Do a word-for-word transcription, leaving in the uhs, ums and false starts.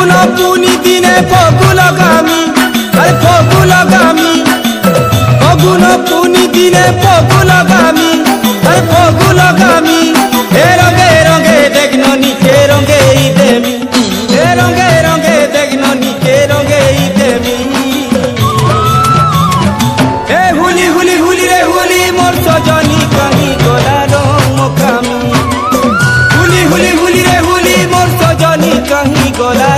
পুনি দিনে ফগু লগামি আরে ফগু লগামি ফগুন পুনি দিনে ফগু লগামি আরে ফগু লগামি এ রঙে রঙে দেখন নিকে রঙে দেমি এ রঙে রঙে দেখন নিকে রঙে দেমি এ হুলি হুলি হুলি রে হুলি মোর সজনী কাহি গলা রং মোকামি হুলি হুলি হুলি রে হুলি মোর সজনী কাহি গলা